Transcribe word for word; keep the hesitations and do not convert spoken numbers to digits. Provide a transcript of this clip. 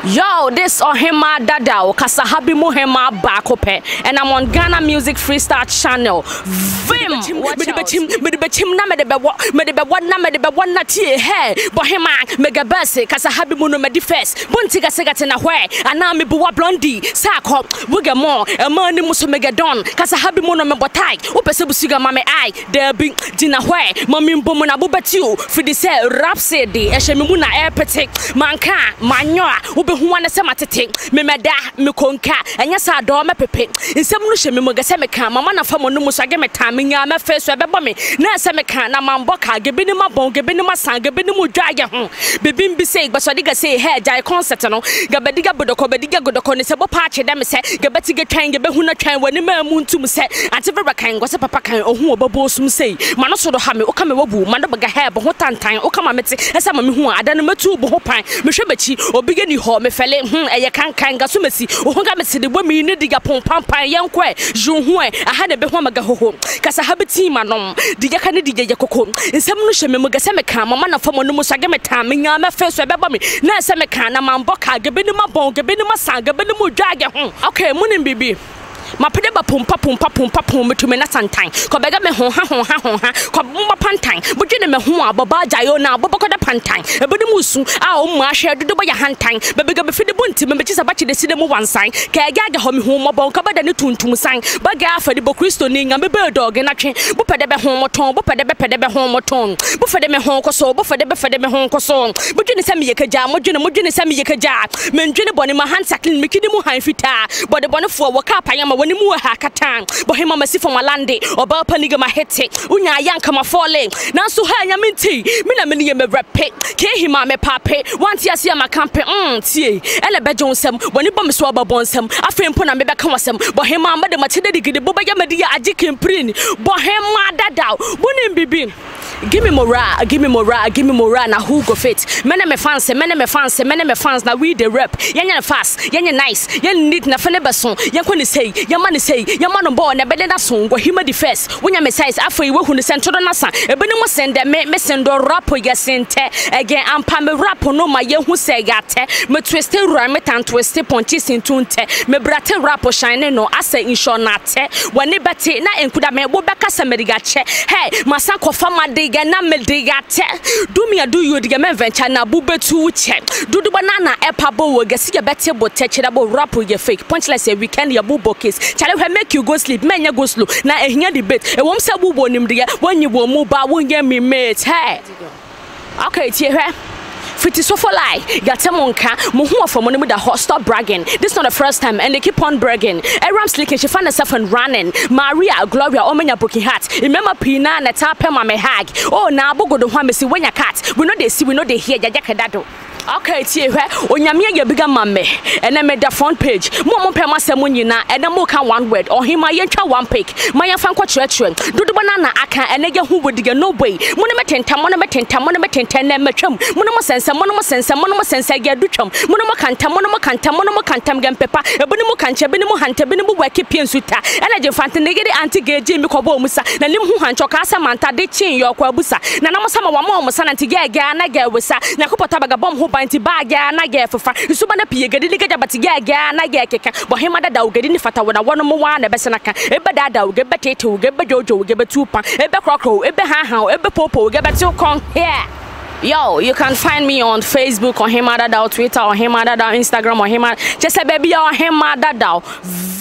Yo, this Ohemaa Dadao, Kasahabi Mohema Bakope, and I'm on Ghana Music Freestyle channel. Vim, Medibachim, Medibachim, Namedebewa, Medebewa, Namedebewa, Natie, hey, Bohema, Megabase, Kasahabi Muno Medifes, Buntiga Segatina Way, and now me Bua Blondie, Sako, Wigamo, a man Musu Megadon, Kasahabi Muno Membotai, Upesuga Mame I, there be Dina Way, Mamim Bomuna Bubatu, Fidise, Rhapsody, Eshemuna Airpetic, Manka, Manyoa, who wanna say my thing, me meda, me conca, and yes, I do my pepe. In some nution, me mogasemeka, mamma from Numus, me time in my face, I me. Nasameka, Namamboka, giving him a bone, giving him a son, giving him a dragon. Bibim be say, but so digga say, hey, die concert, no, Gabadiga Budoko, Badiga Godoko, is a patch, them say, Gabatiga can give a huna can when the moon to me say, and Tiver can was a papa can or who about some say, Manoso Hami, Okama Wabu, Mandabaga hair, but what time, Okama Metsi, as I'm who I don't know two bohopine, Mishabachi, or beginning home, me fele, hm, a yakan can gasumesi, or Hongamesi, the women in the digga pom pampa, young que, Junhue, I had a behomagaho, Casahabiti manom, the Yakani Yakoko, in some Nusha Mogasemeka, Mamma from Numusagametam, in my first webabami, Nasamekana, Mamboka, Gabinima bon, Gabinima sang, Gabinimu dragon. Okay, Moonin Bibi. Ma pedeba pumpa pumpa pumpa pumpa to me na santan. Ko bega me ho ha ho ha ho ha. Ko bumba pantan. Bujene me ho ababa jayo na ababa da pantan. Ebodi musu a o mu ahwe dodo ba ya hantan. Bebega be fide bunti me bechi sabachi de side mu wansan. Ka ga ga ho me ho mo bon ka bada ne tuntum san. Ba ga afade bo Kristo ni nya me be dog na twe. Bu pede be ho mo ton, bu pede be pede be ho mo ton. Bu fede me ho koso, bu fede be fede me ho koso. Bujene se me yekaja, mojene mojene se me yekaja. Me ndwene bone ma hansaklin me kidi mu han fita. Bode bone fo wo ka panya ma woni mu ha katan. Bohema masi from Alande or ba paniga ma hete. Unya yanka ma falling. Nanso ha nya minti. Me na me ne me repe. Ke hima me pape. Wanti asia ma campe. Mm tie. Ele bejo nsem. Woni bom so ba bonsem. Afen po na me be ka wasem. Bohema ma de ma chede digide bo ba ya me dia agike mprin. Ohemaa Dadao. Bunim bibi. Give me morale, give me morale, give me morale. Now who go fit? Many me fans, many me fans, many me fans. Now we the rep. Yanya fast, yanya nice, yanya neat. Na fene beson. Yankoni say, yamani say, yamano boy. Na bede na song. Ohemaa the first. When ya me size, after you work on the central nasa. Ebeni mo send me me send do rap o yasente. Again, I'm pa me rap no ma ye who say gate. Me twiste rhyme me tan twiste ponchis in tunte. Me brate rap o shine no ase insho nate. Wani bete na enkuda me bo beka samedigache. Hey, masan kofa made. Na me digate do me do you diga me venture na bubetu che dudu banana epa bo we gesi ye bete bo techira bo rap ye fake punchless say weekend ya bubo case chale we make you go sleep menya go slow na ehia debate e wom se bubo nim de wanyi wo mu ba wonya me mate hey okay tie hwe Fiti so for lie, Yatamonka, Muhu for money with the hot stop bragging. This is not the first time, and they keep on bragging. Aram slicking, she found herself and running. Maria, Gloria, Omenya booking hat. Remember Pina and a tap on my hag. Oh, now Bogo don't want me see when you cat. We know they see, we know they hear Yakadado. Okay, tie where Onyamia ya bigger mame, and I made the front page. Momo Pema Samunina, and a mocha one word, or him my yanka one pick. My Fanko church, do the banana aka, and nigga who would get no way. Monometent, monometent, monometent, and metrum, monomosense, monomosense, monomosense, I get duchum, monomacanta, monomacanta, monomacantam gam pepper, a bonimu cancha, benimu hunter, benimu waki piansuta, and I just found the negative anti gay Jimmy Cobomusa, and Limu Hancho Casamanta, they chain your quabusa. Nanamosama, one more, Santi Gaga, and I get with sa, Nacopotabaga bomb who Banti baga na ge fofa isubana pie gedi liga bati ge ga na ge keka Ohemaa Dadao gedi ni fata wona wono mo wa na be senaka ebe Dadao ge betete ge be jojo ge betupa ebe krokro ebe ha ha ebe popo ge betu kon here. Yo, you can find me on Facebook, Ohemaa Dadao, Twitter, Ohemaa Dadao, Instagram, Ohemaa. Just a baby, Ohemaa Dadao.